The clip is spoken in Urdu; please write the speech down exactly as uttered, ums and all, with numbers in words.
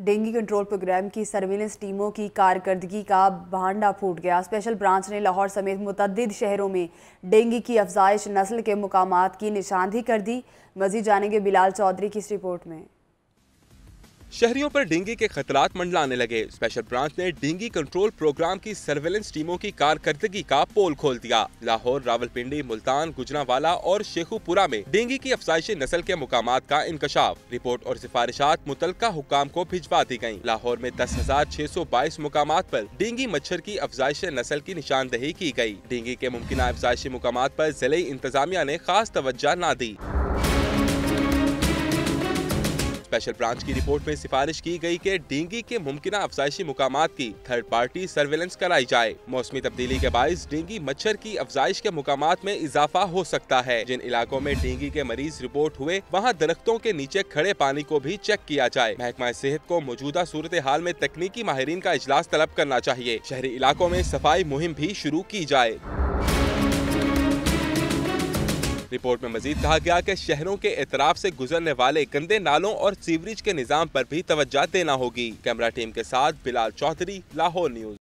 ڈینگی کنٹرول پروگرام کی سرویلنس ٹیموں کی کارکردگی کا بھانڈا پھوٹ گیا۔ اسپیشل برانچ نے لاہور سمیت متعدد شہروں میں ڈینگی کی افزائش نسل کے مقامات کی نشاندہی کر دی۔ مزید جانیں گے بلال چودھری کی اس رپورٹ میں۔ شہریوں پر ڈینگی کے خطرات منڈلانے لگے۔ اسپیشل برانچ نے ڈینگی کنٹرول پروگرام کی سرویلنس ٹیموں کی کارکردگی کا پول کھول دیا۔ لاہور، راولپنڈی، ملتان، گجرانوالہ اور شیخو پورہ میں ڈینگی کی افزائش نسل کے مقامات کا انکشاف۔ رپورٹ اور سفارشات متعلقہ حکام کو بھجوا دی گئیں۔ لاہور میں دس ہزار چھ سو بائیس مقامات پر ڈینگی مچھر کی افزائش نسل کی نشاندہی کی گئی۔ ڈینگی کے ممکنہ افزائشی مقامات پر ضلعی انتظامیہ نے خاص توجہ نہ دی۔ اسپیشل برانچ کی رپورٹ میں سفارش کی گئی کہ ڈینگی کے ممکنہ افزائشی مقامات کی تھرڈ پارٹی سرویلنس کرائی جائے۔ موسمی تبدیلی کے باعث ڈینگی مچھر کی افزائش کے مقامات میں اضافہ ہو سکتا ہے۔ جن علاقوں میں ڈینگی کے مریض رپورٹ ہوئے وہاں درختوں کے نیچے کھڑے پانی کو بھی چیک کیا جائے۔ محکمہ صحت کو موجودہ صورتحال میں تکنیکی ماہرین کا اجلاس طلب کرنا چاہیے۔ شہری علاقوں میں صفائی مہم بھی شروع کی جائے۔ رپورٹ میں مزید کہا گیا کہ شہروں کے اطراف سے گزرنے والے گندے نالوں اور سیوریج کے نظام پر بھی توجہ دینا ہوگی۔ کیمرہ ٹیم کے ساتھ بلال چودھری، لاہور نیوز۔